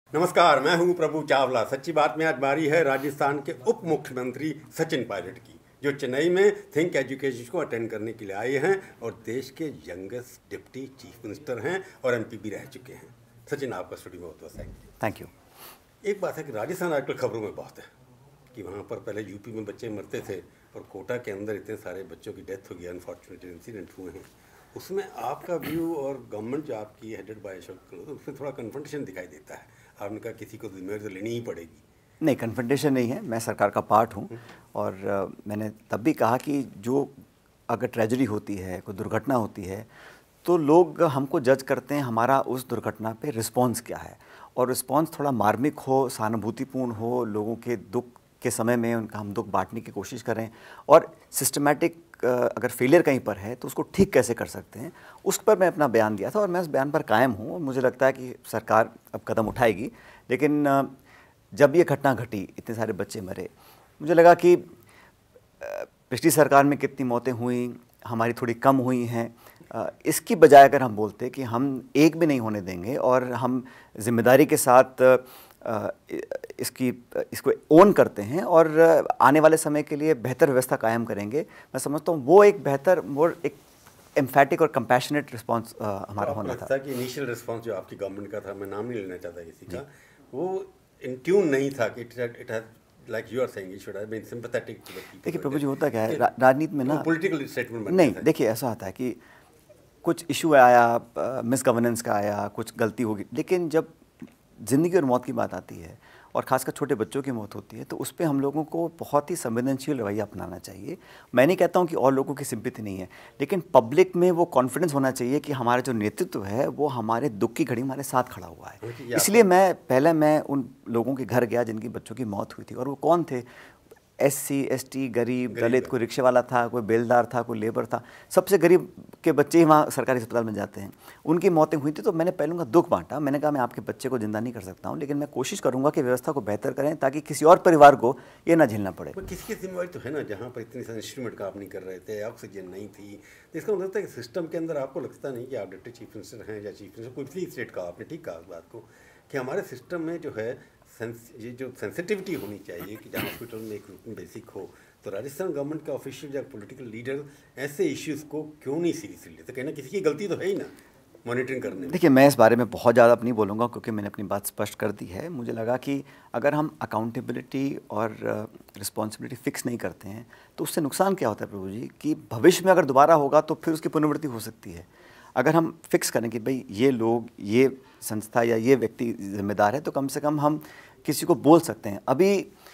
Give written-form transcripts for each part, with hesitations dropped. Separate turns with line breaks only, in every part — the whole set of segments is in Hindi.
नमस्कार, मैं हूं प्रभु चावला। सच्ची बात में आज बारी है राजस्थान के उप मुख्यमंत्री सचिन पायलट की, जो चेन्नई में थिंक एजुकेशन को अटेंड करने के लिए आए हैं और देश के यंगेस्ट डिप्टी चीफ मिनिस्टर हैं और एमपी भी रह चुके हैं। सचिन, आपका स्टूडियो में बहुत थैंक यू।
Thank you.
एक बात है कि राजस्थान आजकल खबरों में बहुत है कि वहाँ पर पहले यूपी में बच्चे मरते थे और कोटा के अंदर इतने सारे बच्चों की डेथ हो गई, अनफॉर्चुनेट इंसिडेंट हुए हैं। उसमें आपका व्यू और गवर्नमेंट जो आपकी हेडेड बाय अशोक गहलोत, उसमें थोड़ा कन्फ्रंटेशन दिखाई देता है। आपने कहा किसी को जिम्मेदारी तो लेनी ही पड़ेगी।
नहीं, कन्फ्रंटेशन नहीं है, मैं सरकार का पार्ट हूँ और मैंने तब भी कहा कि जो अगर ट्रेजेडी होती है, कोई दुर्घटना होती है, तो लोग हमको जज करते हैं हमारा उस दुर्घटना पे रिस्पॉन्स क्या है, और रिस्पॉन्स थोड़ा मार्मिक हो, सहानुभूतिपूर्ण हो, लोगों के दुख के समय में उनका हम दुख बांटने की कोशिश करें, और सिस्टमैटिक अगर फेलियर कहीं पर है तो उसको ठीक कैसे कर सकते हैं, उस पर मैं अपना बयान दिया था और मैं उस बयान पर कायम हूँ। और मुझे लगता है कि सरकार अब कदम उठाएगी। लेकिन जब ये घटना घटी, इतने सारे बच्चे मरे, मुझे लगा कि पिछली सरकार में कितनी मौतें हुई, हमारी थोड़ी कम हुई हैं, इसकी बजाय अगर हम बोलते कि हम एक भी नहीं होने देंगे और हम जिम्मेदारी के साथ इसको ओन करते हैं और आने वाले समय के लिए बेहतर व्यवस्था कायम करेंगे, मैं समझता हूँ वो एक बेहतर, मोर एक एम्फैटिक और कंपैशनेट रिस्पांस हमारा होना था।
कि इनिशियल रिस्पांस जो आपकी गवर्नमेंट का था, मैं नाम नहीं लेना चाहता किसी का, वो इन ट्यून नहीं था कि it has like you are saying it should have been sympathetic to the people.
देखिए प्रभु जी, होता क्या है राजनीति में ना,
पॉलिटिकल स्टेटमेंट
नहीं, देखिए ऐसा होता है कि कुछ इशू आया, मिस गवर्नेंस का आया, कुछ गलती होगी, लेकिन जब ज़िंदगी और मौत की बात आती है और ख़ासकर छोटे बच्चों की मौत होती है, तो उस पर हम लोगों को बहुत ही संवेदनशील रवैया अपनाना चाहिए। मैं नहीं कहता हूँ कि और लोगों की सिंपैथी नहीं है, लेकिन पब्लिक में वो कॉन्फिडेंस होना चाहिए कि हमारा जो नेतृत्व है वो हमारे दुख की घड़ी हमारे साथ खड़ा हुआ है। इसलिए मैं उन लोगों के घर गया जिनकी बच्चों की मौत हुई थी, और वो कौन थे? SC ST, गरीब, दलित, कोई रिक्शे वाला था, कोई बेलदार था, कोई लेबर था, सबसे गरीब के बच्चे ही वहाँ सरकारी अस्पताल में जाते हैं। उनकी मौतें हुई थी, तो मैंने पहले उनका दुख बांटा। मैंने कहा मैं आपके बच्चे को जिंदा नहीं कर सकता हूँ, लेकिन मैं कोशिश करूँगा कि व्यवस्था को बेहतर करें ताकि किसी और परिवार को ये ना झेलना पड़े।
किसी की जिम्मेवारी तो है ना, जहाँ पर इतनी सारे इंस्ट्रूमेंट का आप नहीं कर रहे थे, ऑक्सीजन नहीं थी, तो इसका मतलब है कि सिस्टम के अंदर आपको लगता नहीं कि आप डिप्टी चीफ मिनिस्टर हैं या चीफ मिनिस्टर, कोई भी स्टेट का, आपने ठीक कहा उस बात को कि हमारे सिस्टम में जो है ये जो सेंसिटिविटी होनी चाहिए कि जहाँ हॉस्पिटल में एक रूटीन बेसिक हो, तो राजस्थान गवर्नमेंट का ऑफिशियल या पॉलिटिकल लीडर ऐसे इश्यूज़ को क्यों नहीं सीरियसली लेते? कहना किसी की गलती तो है ही ना मॉनिटरिंग करने में।
देखिए, मैं इस बारे में बहुत ज़्यादा नहीं बोलूँगा क्योंकि मैंने अपनी बात स्पष्ट कर दी है। मुझे लगा कि अगर हम अकाउंटेबिलिटी और रिस्पॉन्सिबिलिटी फिक्स नहीं करते हैं तो उससे नुकसान क्या होता है प्रभु जी, कि भविष्य में अगर दोबारा होगा तो फिर उसकी पुनरावृत्ति हो सकती है। अगर हम फिक्स करें कि भाई ये लोग, ये संस्था या ये व्यक्ति जिम्मेदार है, तो कम से कम हम किसी को बोल सकते हैं। अभी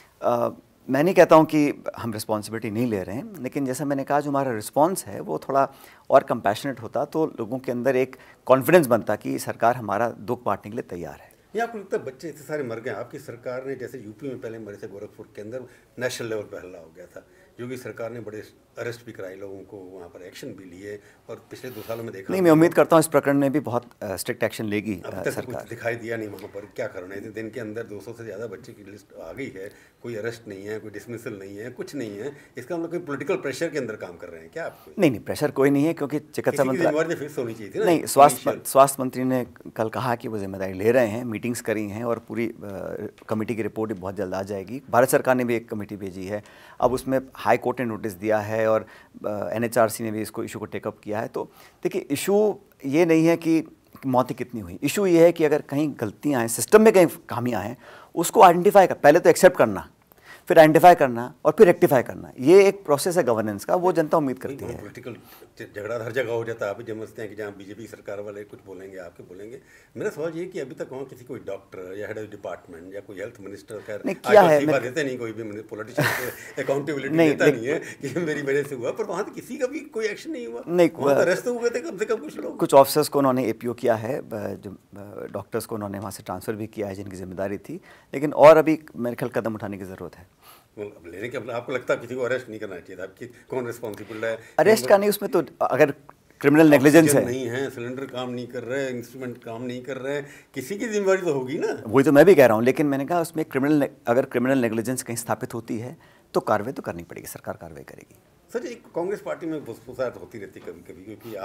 मैं नहीं कहता हूँ कि हम रिस्पॉन्सिबिलिटी नहीं ले रहे हैं, लेकिन जैसा मैंने कहा, जो हमारा रिस्पॉन्स है वो थोड़ा और कंपैशनेट होता तो लोगों के अंदर एक कॉन्फिडेंस बनता कि सरकार हमारा दुख बांटने के लिए तैयार है।
ये आपको लगता है बच्चे इतने सारे मर गए, आपकी सरकार ने जैसे यूपी में पहले मरे थे, गोरखपुर के अंदर नेशनल लेवल पर हल्ला हो गया था, योगी सरकार ने बड़े अरेस्ट भी कराए, लोगों को वहाँ पर एक्शन भी लिए, और पिछले 2 सालों में देखा
नहीं, मैं उम्मीद करता हूँ इस प्रकरण में भी बहुत स्ट्रिक्ट एक्शन लेगी सरकार।
कुछ दिखाई दिया नहीं वहाँ पर, क्या करना है? दिन के अंदर 200 से ज़्यादा बच्चे की लिस्ट आ गई है, कोई अरेस्ट नहीं है, कोई डिसमिसल नहीं है, कुछ नहीं है। इसका हम लोग कोई पॉलिटिकल प्रेशर के अंदर काम कर रहे हैं क्या आपको?
नहीं, प्रेशर कोई नहीं है, क्योंकि चिकित्सा मंत्री
फिक्स होनी चाहिए थी ना।
नहीं, स्वास्थ्य मंत्री ने कल कहा कि वो जिम्मेदारी ले रहे हैं, मीटिंग्स करी हैं और पूरी कमेटी की रिपोर्ट भी बहुत जल्द आ जाएगी। भारत सरकार ने भी एक कमेटी भेजी है, अब उसमें हाई कोर्ट ने नोटिस दिया है और NHRC ने भी इसको इशू को टेकअप किया है। तो देखिए, इशू ये नहीं है कि मौतें कितनी हुई, इशू ये है कि अगर कहीं गलतियां हैं, सिस्टम में कहीं खामियां हैं, उसको आइडेंटिफाई कर, पहले तो एक्सेप्ट करना, फिर आइडेंटिफाई करना और फिर रेक्टिफाई करना। ये एक प्रोसेस है गवर्नेंस का, वो जनता उम्मीद करती है।
पॉलिटिकल झगड़ा हर जगह हो जाता है, आप समझते हैं कि जहाँ बीजेपी सरकार वाले कुछ बोलेंगे, आपके बोलेंगे। मेरा सवाल ये कि अभी तक वहाँ किसी कोई डॉक्टर या हेड ऑफ डिपार्टमेंट या कोई हेल्थ मिनिस्टर, खैर
क्या है,
देते नहीं, कोई भी पॉलिटिशियन को अकाउंटेबिलिटी देता नहीं है कि मेरी वजह से हुआ, पर वहाँ तो किसी का भी कोई एक्शन नहीं हुआ। नहीं, अरेस्ट हुए थे कम से कम कुछ लोग,
कुछ ऑफिसर्स को उन्होंने APO किया है, जो डॉक्टर्स को उन्होंने वहाँ से ट्रांसफ़र भी किया है जिनकी जिम्मेदारी थी, लेकिन और अभी मेरे ख्याल कदम उठाने की ज़रूरत है।
लेने के आपको लगता है किसी को अरेस्ट नहीं करना चाहिए था? आपकी कौन रिस्पॉन्सिबल है?
अरेस्ट का नहीं, उसमें तो अगर क्रिमिनल नेग्लिजेंस है,
नहीं है, सिलेंडर काम नहीं कर रहे, इंस्ट्रूमेंट काम नहीं कर रहे, किसी की जिम्मेदारी तो होगी ना।
वही तो मैं भी कह रहा हूँ, लेकिन मैंने कहा उसमें अगर क्रिमिनल नेग्लिजेंस कहीं स्थापित होती है तो कार्रवाई तो करनी पड़ेगी, सरकार कार्रवाई करेगी।
सर, एक कांग्रेस पार्टी में फुसफुसाहट होती रहती कभी कभी, क्योंकि आप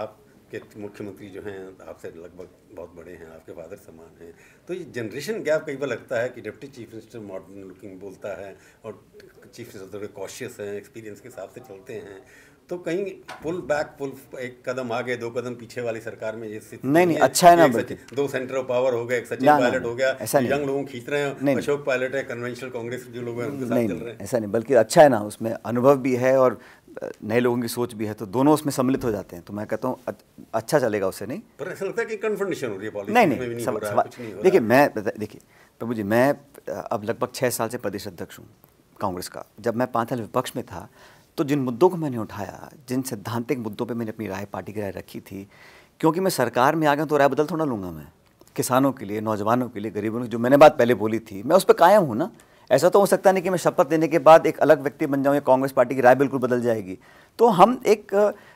के मुख्यमंत्री जो हैं आपसे लगभग बहुत बड़े हैं, आपके फादर समान हैं, तो ये जनरेशन गैप कई बार लगता है कि deputy chief minister modern looking बोलता है और चीफ मिनिस्टर थोड़े कॉशियस हैं, एक्सपीरियंस के हिसाब से चलते हैं, तो कहीं पुल एक कदम आगे 2 कदम पीछे वाली सरकार में ये स्थिति
नहीं अच्छा है ना,
बल्कि 2 सेंटर ऑफ पावर हो गए, एक सचिन पायलट हो गया, यंग लोगों खींच रहे हैं, अशोक पायलट है, कन्वेंशनल कांग्रेस जो लोग हैं उनके साथ चल रहे हैं।
ऐसा नहीं, बल्कि अच्छा है ना, उसमें अनुभव भी है और नए लोगों की सोच भी है, तो दोनों उसमें सम्मिलित हो जाते हैं, तो मैं कहता हूँ अच्छा चलेगा उससे। नहीं
पर ऐसा लगता है कि कन्फ्रंटेशन हो रही है पॉलिसी
नहीं, देखिए प्रभु जी, मैं अब लगभग 6 साल से प्रदेश अध्यक्ष हूँ कांग्रेस का। जब मैं 5 साल विपक्ष में था तो जिन मुद्दों को मैंने उठाया, जिन सैद्धांतिक मुद्दों पे मैंने अपनी राय, पार्टी की राय रखी थी, क्योंकि मैं सरकार में आ गया तो राय बदल थोड़ा लूँगा मैं। किसानों के लिए, नौजवानों के लिए, गरीबों के, जो मैंने बात पहले बोली थी, मैं उस पर कायम हूँ ना। ऐसा तो हो सकता नहीं कि मैं शपथ लेने के बाद एक अलग व्यक्ति बन जाऊँ या कांग्रेस पार्टी की राय बिल्कुल बदल जाएगी। तो हम एक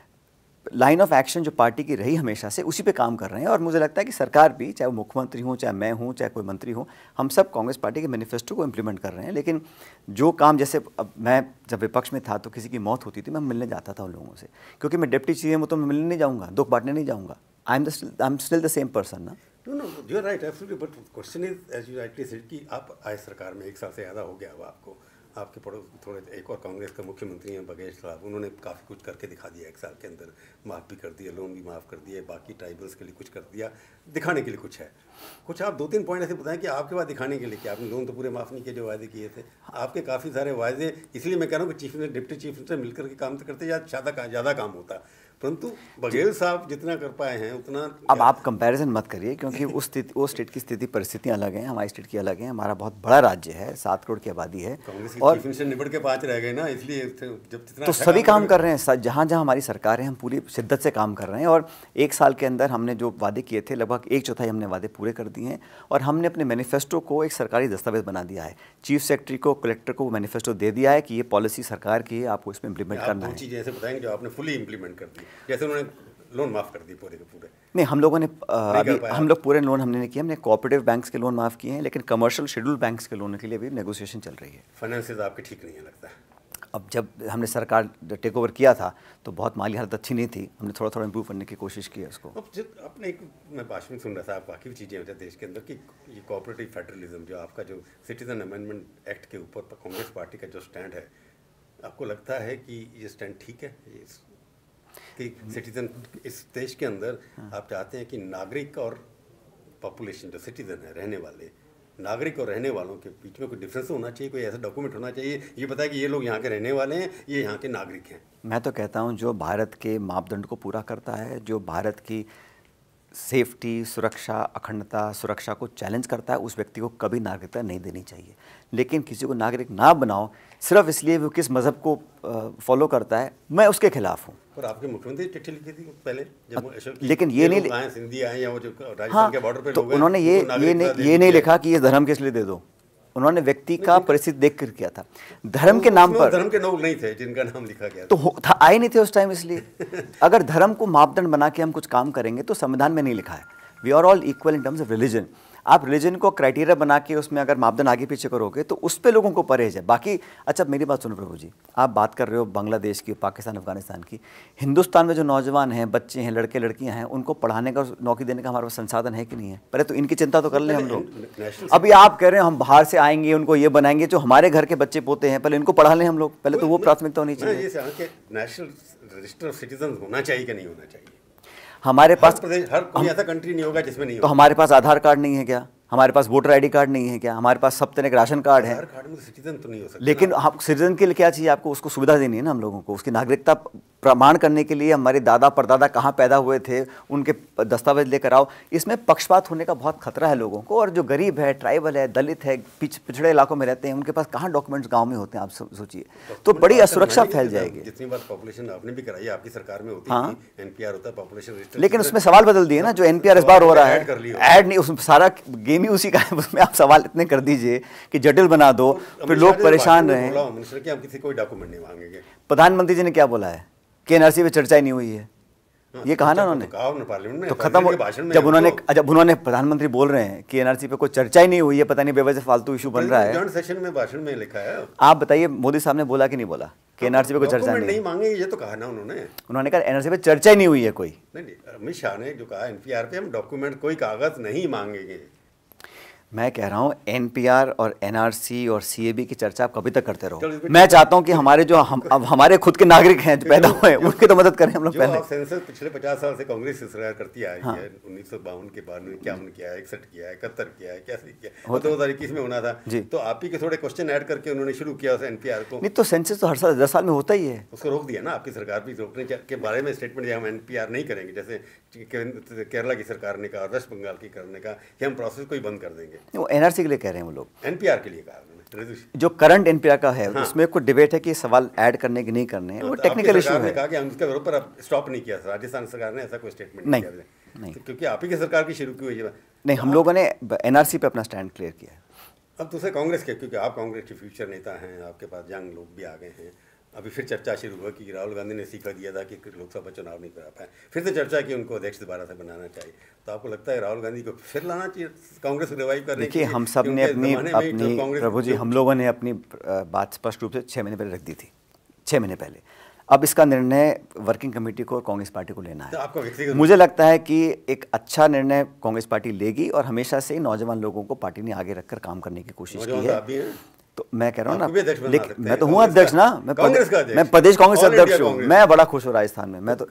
लाइन ऑफ एक्शन जो पार्टी की रही हमेशा से, उसी पे काम कर रहे हैं। और मुझे लगता है कि सरकार भी, चाहे वो मुख्यमंत्री हो, चाहे मैं हूँ, चाहे कोई मंत्री हो, हम सब कांग्रेस पार्टी के मैनिफेस्टो को इम्प्लीमेंट कर रहे हैं। लेकिन जो काम, जैसे अब मैं जब विपक्ष में था तो किसी की मौत होती थी, मैं मिलने जाता था उन लोगों से, क्योंकि मैं डिप्टी चीफ हूँ तो मैं मिलने नहीं जाऊँगा, दुख बांटने नहीं जाऊँगा। I am still the same person ना।
No, you are right, absolutely. But question is, as you rightly said, कि आप आए सरकार में 1 साल से ज़्यादा हो गया। अब आपको, आपके पड़ोस थोड़े एक और कांग्रेस का मुख्यमंत्री हैं बघेल साहब, उन्होंने काफ़ी कुछ करके दिखा दिया 1 साल के अंदर। माफ़ भी कर दिया, लोन भी माफ़ कर दिए, बाकी ट्राइबल्स के लिए कुछ कर दिया, दिखाने के लिए कुछ है। कुछ आप 2-3 पॉइंट ऐसे बताएं कि आपके बाद दिखाने के लिए कि आपने लोन तो पूरे माफ़ नहीं किए जो वायदे किए थे। आपके काफ़ी सारे वायदे, इसलिए मैं कह रहा हूँ कि डिप्टी चीफ मिनिस्टर मिलकर के काम करते या ज़्यादा काम होता, परंतु बघेल साहब जितना कर पाए हैं उतना।
अब आप कंपैरिजन मत करिए, क्योंकि उस स्टेट की स्थिति, परिस्थितियां अलग हैं, हमारी स्टेट की अलग हैं। हमारा बहुत बड़ा राज्य है, 7 करोड़ की आबादी है,
और चीफ मिनिस्टर निबड़ के 5 रह गए ना, इसलिए जब जितना
तो सभी काम कर रहे हैं। जहाँ जहाँ हमारी सरकार है, हम पूरी शिद्दत से काम कर रहे हैं। और 1 साल के अंदर हमने जो वादे किए थे, लगभग 1/4 हमने वादे पूरे कर दिए हैं। और हमने अपने मैनिफेस्टो को एक सरकारी दस्तावेज बना दिया है। चीफ सेक्रेटरी को, कलेक्टर को मैनिफेस्टो दे दिया है कि ये पॉलिसी सरकार की है, आपको इसमें इम्प्लीमेंट करना है।
2 चीज़ें ऐसे बताएंगे जो आपने फुली इम्प्लीमेंट कर दी, जैसे उन्होंने लोन माफ़ कर दिए पूरे के पूरे।
नहीं, हम लोगों ने अभी हम लोग पूरे लोन हमने नहीं किए, हमने कोऑपरेटिव बैंक्स के लोन माफ़ किए हैं, लेकिन कमर्शियल शेड्यूल बैंक्स के लोन के लिए भी नेगोशिएशन चल रही है।
फाइनेंसेस आपके ठीक नहीं है लगता है।
अब जब हमने सरकार टेक ओवर किया था तो बहुत माली हालत अच्छी नहीं थी, हमने थोड़ा थोड़ा इंप्रूव करने की कोशिश की है उसको।
अब जब आपने एक, मैं भाषण सुन रहा था, आप बाकी भी चीज़ें होती हैं देश के अंदर कि ये कोऑपरेटिव फेडरलिज्म, जो आपका जो सिटीजन अमेंडमेंट एक्ट के ऊपर कांग्रेस पार्टी का जो स्टैंड है, आपको लगता है कि ये स्टैंड ठीक है? ये कि सिटीजन इस देश के अंदर आप चाहते हैं कि नागरिक और पॉपुलेशन जो सिटीजन है, रहने वाले नागरिक और रहने वालों के बीच में कोई डिफरेंस होना चाहिए, कोई ऐसा डॉक्यूमेंट होना चाहिए ये बताए कि ये लोग यहाँ के रहने वाले हैं, ये यहाँ के नागरिक हैं?
मैं तो कहता हूँ जो भारत के मापदंड को पूरा करता है, जो भारत की सेफ्टी, सुरक्षा, अखंडता, सुरक्षा को चैलेंज करता है, उस व्यक्ति को कभी नागरिकता नहीं देनी चाहिए। लेकिन किसी को नागरिक ना बनाओ सिर्फ इसलिए वो किस मज़हब को फॉलो करता है, मैं उसके खिलाफ हूँ।
पर आपके मुख्यमंत्री चिट्ठी लिखी थी पहले जब
लेकिन ये नहीं,
सिंधी आए या वो जो राजस्थान के बॉर्डर पे
तो
लोग हैं,
उन्होंने ये नहीं लिखा कि ये धर्म किस लिए दे दो। उन्होंने व्यक्ति का परिस्थिति देख कर किया था। धर्म के नाम पर,
धर्म के लोग नहीं थे जिनका नाम लिखा गया
तो था, आए नहीं थे उस टाइम। इसलिए अगर धर्म को मापदंड बना के हम कुछ काम करेंगे तो संविधान में नहीं लिखा है we are all equal in terms of religion. आप रिलीजन को क्राइटेरिया बना के उसमें अगर मापदंड आगे पीछे करोगे तो उस पे लोगों को परहेज है। बाकी अच्छा मेरी बात सुनो प्रभु जी, आप बात कर रहे हो बांग्लादेश की, पाकिस्तान, अफगानिस्तान की। हिंदुस्तान में जो नौजवान हैं, बच्चे हैं, लड़के लड़कियां हैं, उनको पढ़ाने का, नौकरी देने का हमारे पास संसाधन है कि नहीं है? पहले तो इनकी चिंता तो कर लें हम लोग। अभी आप कह रहे हैं हम बाहर से आएंगे, उनको ये बनाएंगे, जो हमारे घर के बच्चे पोते हैं, पहले इनको पढ़ा लें हम लोग। पहले तो वो प्राथमिकता होनी चाहिए।
नेशनल रजिस्टर ऑफ सिटीजन होना चाहिए कि नहीं होना चाहिए?
हमारे पास
हर कोई ऐसा कंट्री नहीं होगा जिसमें नहीं
तो हमारे पास आधार कार्ड नहीं है क्या? हमारे पास वोटर आईडी कार्ड नहीं है क्या? हमारे पास सब तरह के राशन कार्ड है।
आधार कार्ड में सिटीजन तो नहीं हो सकता।
लेकिन हम सिटीजन के लिए क्या चाहिए आपको? उसको सुविधा देनी है ना हम लोगों को। उसकी नागरिकता प्रमाण करने के लिए हमारे दादा परदादा कहाँ पैदा हुए थे, उनके दस्तावेज लेकर आओ। इसमें पक्षपात होने का बहुत खतरा है लोगों को। और जो गरीब है, ट्राइबल है, दलित है, पिछड़े इलाकों में रहते हैं, उनके पास कहाँ डॉक्यूमेंट्स गाँव में होते हैं? आप सोचिए, तो बड़ी असुरक्षा फैल जाएगी।
जितनी बार पॉपुलेशन आपने भी कराई, आपकी सरकार में होती थी, एनपीआर होता है, पॉपुलेशन रजिस्टर,
लेकिन उसमें सवाल बदल दिए ना। जो एनपीआर इस बार हो रहा है, ऐड नहीं, उसमें सारा गेम ही उसी का है। उसमें आप सवाल इतने कर दीजिए कि जटिल बना दो, फिर लोग परेशान रहे।
हम किसी कोई डॉक्यूमेंट नहीं मांगेंगे।
प्रधानमंत्री जी ने क्या बोला है कि एनआरसी पे चर्चा ही नहीं हुई है? ये कहा ना उन्होंने,
पार्लियामेंट में
तो खत्म। जब उन्होंने प्रधानमंत्री बोल रहे हैं कि एनआरसी पे कोई चर्चा ही नहीं हुई है, पता नहीं बेवजह फालतू इशू बन रहा है।
जॉइंट सेशन में भाषण में लिखा है।
आप बताइए मोदी साहब ने बोला कि नहीं बोला कि एनआरसी पे कोई चर्चा नहीं
मांगे, ये तो कहा ना उन्होंने
कहा एनआरसी पे चर्चा ही नहीं हुई है कोई।
नहीं, अमित शाह ने जो कहा एनपीआर पे हम डॉक्यूमेंट कोई कागज नहीं मांगेंगे।
मैं कह रहा हूँ एनपीआर और एनआरसी और सीएबी की चर्चा आप कभी तक करते रहो। मैं चाहता हूँ कि हमारे जो अब हमारे खुद के नागरिक हैं जो पैदा हुए उनकी तो मदद करें हम लोग। पहले
सेंसस पिछले 50 साल से कांग्रेस की सरकार करती आई है। 1952 के बाद में 51 किया है, 61 किया है, 71 किया है, कैसे किया, 2021 में होना था। तो आप ही के थोड़े क्वेश्चन ऐड करके उन्होंने शुरू किया उस एनपीआर को।
नहीं तो सेंसस तो हर साल 10 साल में होता ही है,
उसको रोक दिया ना आपकी सरकार भी। रोकने के बारे में स्टेटमेंट दिया हम एनपीआर नहीं करेंगे, जैसे केरला की सरकार ने कहा, वेस्ट बंगाल की करने का कि हम प्रोसेस को ही बंद कर देंगे।
वो एनआरसी के लिए कह रहे हैं वो लोग,
एनपीआर के लिए कहा उन्होंने।
जो करंट एनपीआर का है उसमें कुछ डिबेट है कि सवाल ऐड करने की नहीं करने, वो टेक्निकल इशू है।
कहा कि हम उसके विरोध पर अब स्टॉप नहीं किया, राजस्थान सरकार ने ऐसा कोई स्टेटमेंट
नहीं
किया
नहीं,
क्योंकि आप ही की सरकार की शुरू की हुई है।
नहीं, हम लोगों ने एनआरसी पे अपना स्टैंड क्लियर किया।
अब दूसरे कांग्रेस के, क्योंकि आप कांग्रेस के फ्यूचर नेता हैं, आपके पास यंग लोग भी आ गए हैं। अभी फिर चर्चा शुरू हुआ कि राहुल गांधी ने सीखा दिया था कि लोकसभा चुनाव नहीं करा पाए, फिर से चर्चा की उनको अध्यक्ष दोबारा से बनाना चाहिए। तो आपको लगता है राहुल गांधी को फिर लाना चाहिए कांग्रेस को रिवाइव करने के लिए?
देखिए, हम सब ने अपनी प्रभु जी, हम लोगों ने अपनी बात स्पष्ट रूप से 6 महीने पहले रख दी थी, 6 महीने पहले। अब इसका निर्णय वर्किंग कमेटी को और कांग्रेस पार्टी को लेना है।
तो
मुझे लगता है कि एक अच्छा निर्णय कांग्रेस पार्टी लेगी और हमेशा से ही नौजवान लोगों को पार्टी ने आगे रखकर काम करने की कोशिश की है। तो मैं कह रहा हूँ ना, लेकिन मैं तो हूँ अध्यक्ष ना, मैं प्रदेश कांग्रेस अध्यक्ष हूँ। मैं बड़ा खुश हूँ राजस्थान में। मैं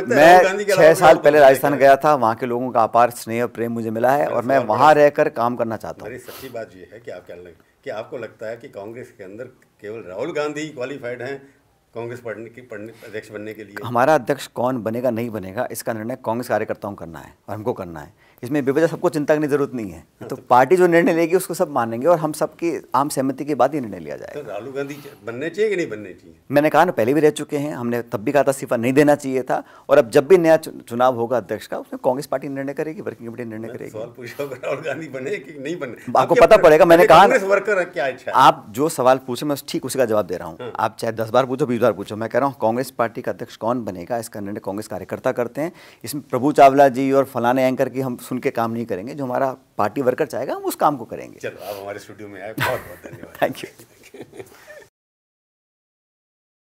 6 साल पहले राजस्थान गया था, वहाँ के लोगों का अपार स्नेह और प्रेम मुझे मिला है और मैं वहाँ रहकर काम करना चाहता हूँ।
सच्ची बात ये है कि आपको लगता है कि कांग्रेस के अंदर केवल राहुल गांधी क्वालिफाइड हैं कांग्रेस अध्यक्ष बनने के लिए?
हमारा अध्यक्ष कौन बनेगा नहीं बनेगा इसका निर्णय कांग्रेस कार्यकर्ताओं को करना है और हमको करना है। इसमें बेवजह सबको चिंता करने की जरूरत नहीं है। तो पार्टी जो निर्णय लेगी उसको सब मानेंगे और हम सबकी आम सहमति के बाद ही निर्णय लिया जाएगा।
तो राहुल गांधी बनने चाहिए कि नहीं बनने चाहिए? मैंने
कहा ना, पहले भी रह चुके हैं, हमने तब भी कहा था इस्तीफा नहीं देना चाहिए था। और अब जब भी नया चुनाव होगा अध्यक्ष का, उसमें कांग्रेस पार्टी निर्णय करेगी, वर्किंग कमेटी निर्णय करेगी।
सवाल पूछा राहुल गांधी बने कि नहीं बने,
आपको पता पड़ेगा। मैंने कहा
वर्कर क्या इच्छा,
आप जो सवाल पूछे मैं ठीक उसी का जवाब दे रहा हूँ। आप चाहे 10 बार पूछो, 20 बार पूछो, मैं कह रहा हूँ कांग्रेस पार्टी का अध्यक्ष कौन बनेगा इसका निर्णय कांग्रेस कार्यकर्ता करते हैं। इसमें प्रभु चावला जी और फलाने एंकर की हम सुन के काम नहीं करेंगे। जो हमारा पार्टी वर्कर चाहेगा हम उस काम को करेंगे।
चलो, आप हमारे स्टूडियो में आए, बहुत बहुत धन्यवाद।
Thank you.